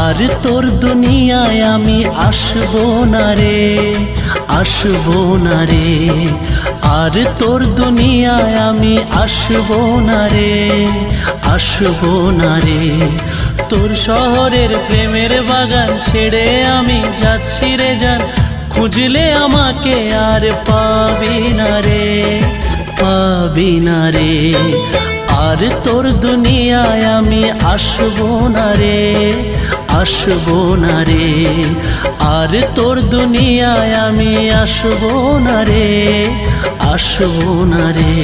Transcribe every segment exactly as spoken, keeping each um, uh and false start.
আর তোর দুনিয়ায় আমি আসবো না রে, আসবো না রে। আর তোর দুনিয়ায় আমি আসবো না রে, আসবো না রে। তোর শহরের প্রেমের বাগান ছেড়ে আমি যাচ্ছি রে জান, খুঁজলে আমাকে আর পাবি না রে, পাবি না রে। আর তোর দুনিয়ায় আমি আসবো না রে, আসবো না রে। আর তোর দুনিয়ায় আমি আসবো না রে, আসবো না রে।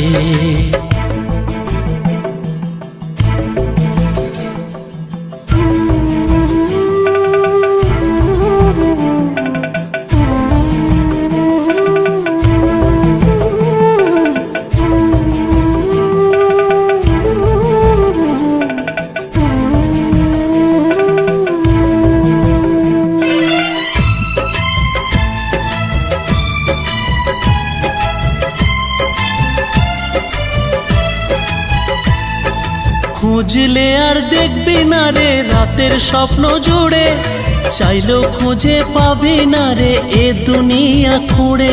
খুঁজলে আর দেখবি না রে রাতের স্বপ্ন জুড়ে, চাইলেও খুঁজে পাবি না রে এ দুনিয়া খুঁড়ে।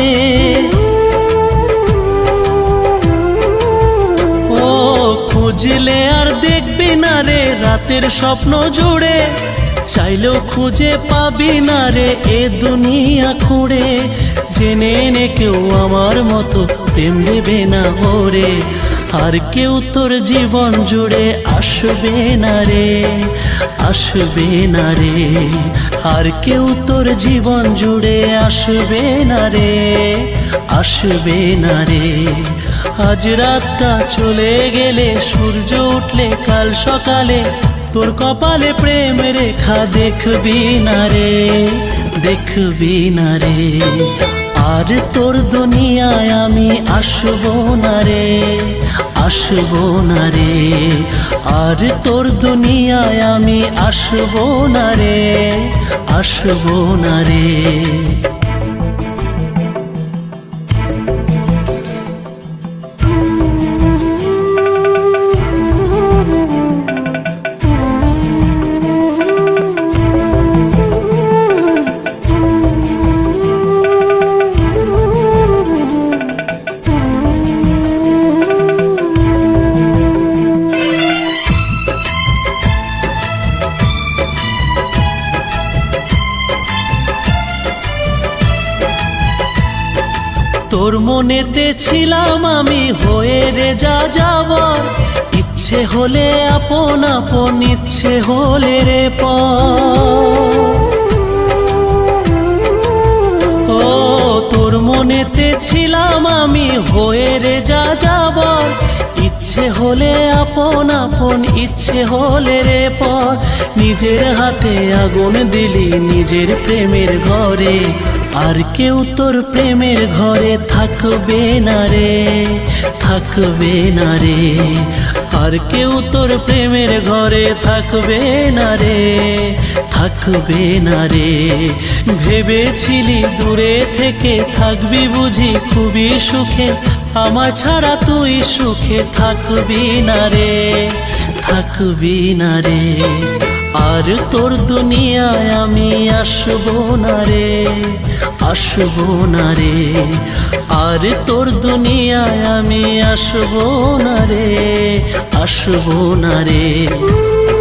ও খুঁজলে আর দেখবি না রে রাতের স্বপ্ন জুড়ে, চাইলেও খুঁজে পাবি না রে এ দুনিয়া খুঁড়ে। জেনে নে কেউ আমার মতো প্রেম দেবে না ওরে, আর কেউ তোর জীবন জুড়ে আসবে না রে, আসবে না রে। আর কেউ তোর জীবন জুড়ে আসবে না রে, আসবে না রে। আজ রাতটা চলে গেলে সূর্য উঠলে কাল সকালে তোর কপালে প্রেম রেখা দেখবি না রে, দেখবি না রে। আর তোর দুনিয়ায় আমি আসবো না রে, আসবো না রে। আর তোর দুনিয়ায় আমি আসবো না রে, আসবো না রে। তোর মনেতে ছিলাম আমি হয়ে রে যা যাবার, ইচ্ছে হলে আপন আপন ইচ্ছে হলে রে পর। ও তোর মনেতে ছিলাম আমি হয়ে রে যা যাবার, ইচ্ছে হলে আপন আপন ইচ্ছে হলে রে পর। নিজের হাতে আগুন দিলি নিজের প্রেমের ঘরে, আর কেউ তোর প্রেমের ঘরে থাকবে না রে, থাকবে না রে। আর কেউ তোর প্রেমের ঘরে থাকবে না রে, থাকবে না রে। ভেবেছিলি দূরে থেকে থাকবি বুঝি খুবই সুখে, আমার ছাড়া তুই সুখে থাকবি না রে, থাকবি না রে। আর তোর দুনিয়ায় আমি আসবো না রে, আসবো না রে। আর তোর দুনিয়ায় আমি আসবো না রে, আসবো না রে।